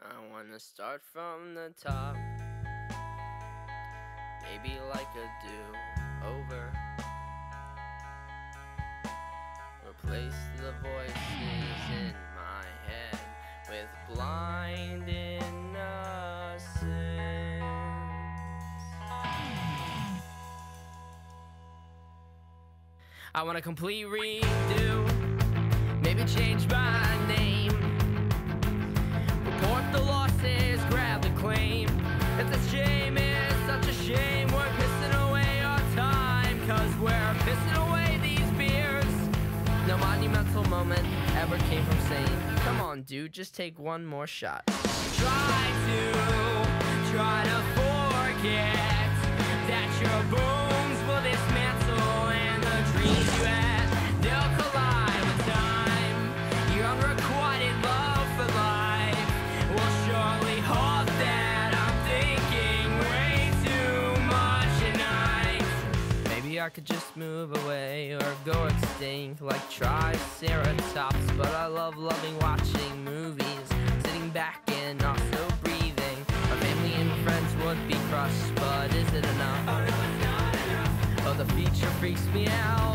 I wanna start from the top, maybe like a do-over. Replace the voices in my head with blind innocence. I want a complete redo, maybe change my name, report the losses, grab the claim. It's a shame, it's such a shame, we're pissing away our time, 'cause we're pissing away these beers. No monumental moment ever came from saying, come on dude, just take one more shot. Try to forget that your bones will dismantle and the dreams you had, they'll collide with time. Your unrequited love for life will surely halt that. I'm thinking way too much tonight. Maybe I could just move away or go extinct like Triceratops, but I love watching movies, sitting back and also breathing. My family and friends would be crushed, but is it enough? Oh no, it's not enough. Oh, the future freaks me out.